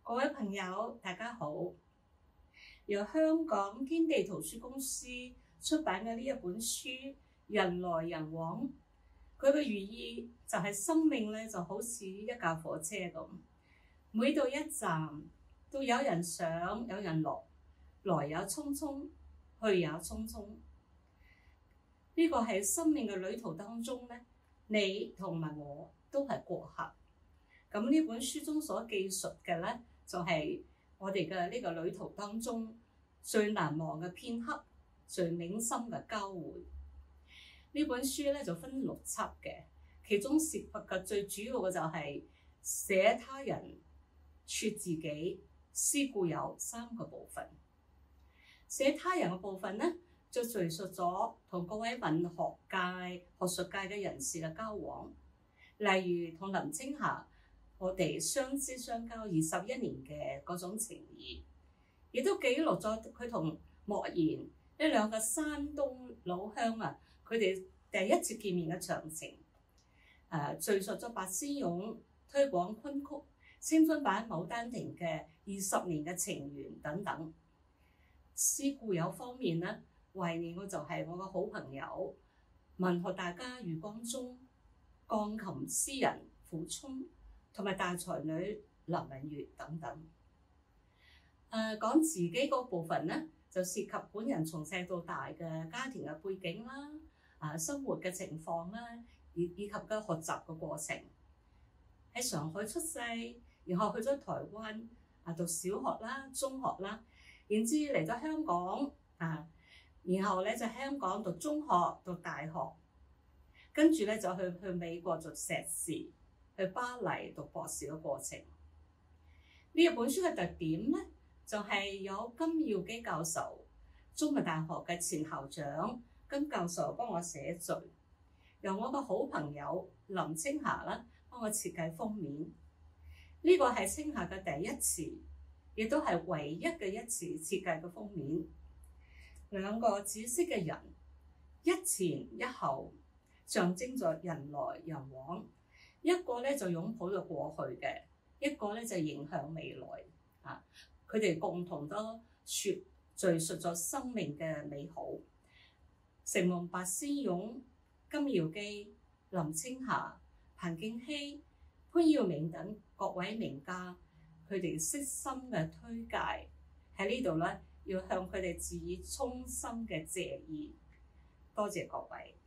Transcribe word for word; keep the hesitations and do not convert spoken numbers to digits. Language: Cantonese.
各位朋友，大家好。由香港天地圖書公司出版嘅呢一本書《人來人往》，佢嘅寓意就係生命咧就好似一架火車咁，每到一站都有人上有人落，來也匆匆，去也匆匆。呢、這個係生命嘅旅途當中咧，你同埋我都係過客。咁呢本書中所記述嘅咧，就係我哋嘅呢個旅途當中最難忘嘅片刻，最銘心嘅交匯。呢本書咧就分六輯嘅，其中涉及嘅最主要嘅就係寫他人、說自己、思故有三個部分。寫他人嘅部分咧，就敘述咗同各位文學界、學術界嘅人士嘅交往，例如同林青霞，我哋相知相交二十一年嘅嗰種情誼，亦都記錄咗佢同莫言呢兩個山東老鄉啊，佢哋第一次見面嘅詳情。誒、呃，敘述咗白先勇推廣昆曲青春版《牡丹亭》嘅二十年嘅情緣等等。思故有方面咧，懷念嘅就係我嘅好朋友文學大家余光中、鋼琴詩人傅聰，同埋大才女林敏月等等。誒、呃、講自己嗰部分咧，就涉及本人從細到大嘅家庭嘅背景啦，啊生活嘅情況啦，以以及嘅學習嘅過程。喺上海出世，然後去咗台灣啊讀小學啦、中學啦，然之嚟咗香港啊，然後咧就喺香港讀中學、讀大學，跟住咧就去去美國做碩士。去巴黎讀博士嘅過程。呢一本書嘅特點咧，就係、是、有金耀基教授，中文大學嘅前校長金教授幫我寫序，由我個好朋友林青霞啦幫我設計封面。呢、這個係青霞嘅第一次，亦都係唯一嘅一次設計嘅封面。兩個紫色嘅人，一前一後，象徵咗人來人往。一個咧就擁抱咗過去嘅，一個咧就迎向未來。啊，佢哋共同都説敘述咗生命嘅美好。承蒙白先勇、金耀基、林青霞、彭敬熙、潘耀明等各位名家，佢哋悉心嘅推介，喺呢度咧要向佢哋致以衷心嘅謝意。多謝各位。